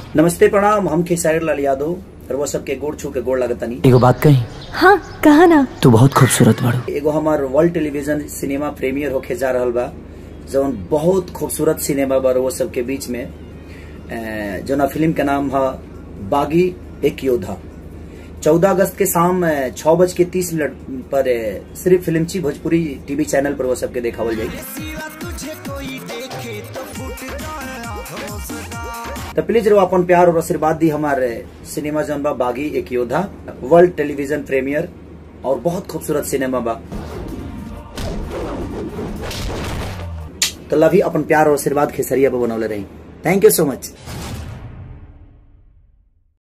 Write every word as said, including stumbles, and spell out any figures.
नमस्ते प्रणाम, हम खेसारी लाल यादव और वो सबके गोड़ छू के गोड़ लगतनी। एगो बात कही। हाँ कहा ना। तू बहुत खूबसूरत बाड़ू। एगो हमार वर्ल्ड टेलीविजन सिनेमा प्रीमियर होके जा रहल बा, जौन बहुत खूबसूरत सिनेमा बा वो सबके बीच में, जौना फिल्म के नाम है बागी एक योद्धा। चौदह अगस्त के शाम छह बज के तीस मिनट पर सिर्फ फिल्मची भोजपुरी टीवी चैनल पर वो सबके देखावल जाएगी। तो प्लीज रो अपन प्यार और आशीर्वाद दी हमारे सिनेमा जौन बा बागी एक योद्धा, वर्ल्ड टेलीविजन प्रीमियर और बहुत खूबसूरत सिनेमा बा। तो लवी अपन प्यार और आशीर्वाद खेसरिया पर बनौले रही। Thank you so much.